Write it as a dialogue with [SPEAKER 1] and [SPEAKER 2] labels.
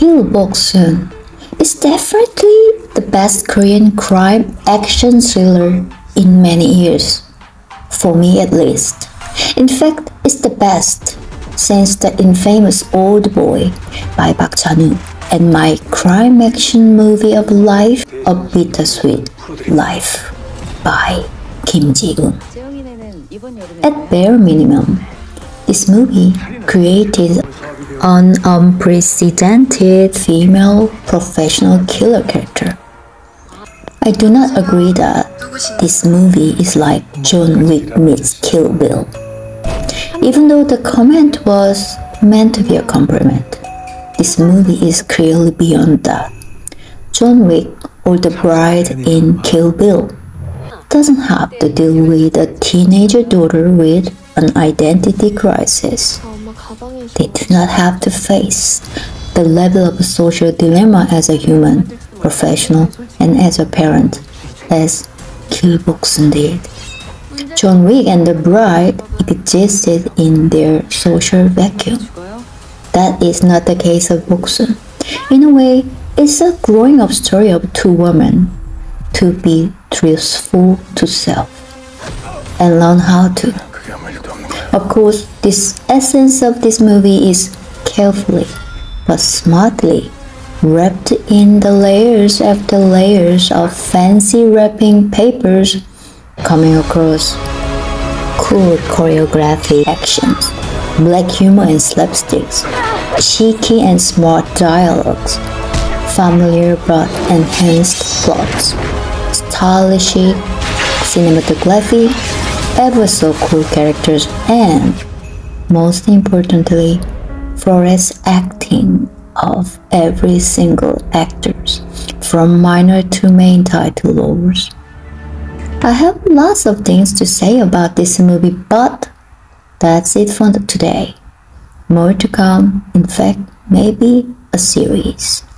[SPEAKER 1] Gill Bok Soon is definitely the best Korean crime action thriller in many years, for me at least. In fact, it's the best since the infamous Old Boy by Park Chan Wook and my crime action movie of life, A Bittersweet Life by KIM Ji-woon. At bare minimum, this movie created an unprecedented female professional killer character. I do not agree that this movie is like John Wick meets Kill Bill, even though the comment was meant to be a compliment. This movie is clearly beyond that. John Wick or The Bride in Kill Bill doesn't have to deal with a teenager daughter with an identity crisis. They do not have to face the level of social dilemma as a human, professional, and as a parent, as Gill Bok Soon did. John Wick and The Bride existed in their social vacuum. That is not the case of Boksoon. In a way, it's a growing up story of two women to be truthful to self and learn how to. Of course, this essence of this movie is carefully but smartly wrapped in the layers after layers of fancy wrapping papers, coming across cool choreographic actions, black humor and slapsticks, cheeky and smart dialogues, familiar but enhanced plots, stylish cinematography, ever so cool characters, and most importantly, flawless acting of every single actors, from minor to main title roles. I have lots of things to say about this movie, but that's it for today. More to come, in fact, maybe a series.